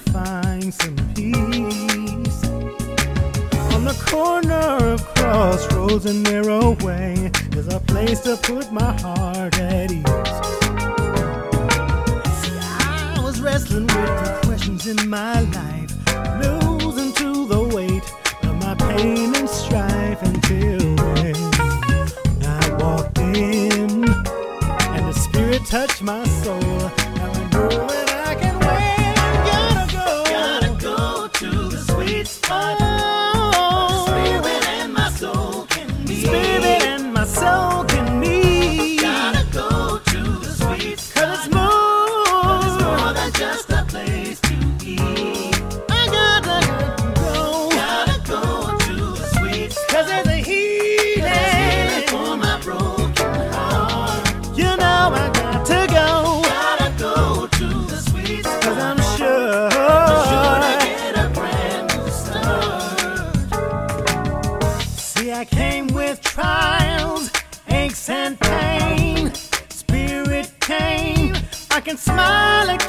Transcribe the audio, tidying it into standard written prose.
find some peace. On the corner of Crossroads and Narrow Way, there's a place to put my heart at ease. See, I was wrestling with the questions in my life, losing to the weight of my pain and strife, until when I walked in and the Spirit touched my soul. Now I know that I can win. Gotta go to the sweet spot. Spirit and my soul can meet. Spirit and my soul can meet. Gotta go to the sweet spot. 'Cause it's more than just a place to eat. I gotta go to the sweet spot. 'Cause there's a healing for my broken heart. You know I got to go. Gotta go to the sweet spot. 'Cause I'm sure to get a brand new start. See, I came with trials, aches and pain. Spirit came, I can smile again.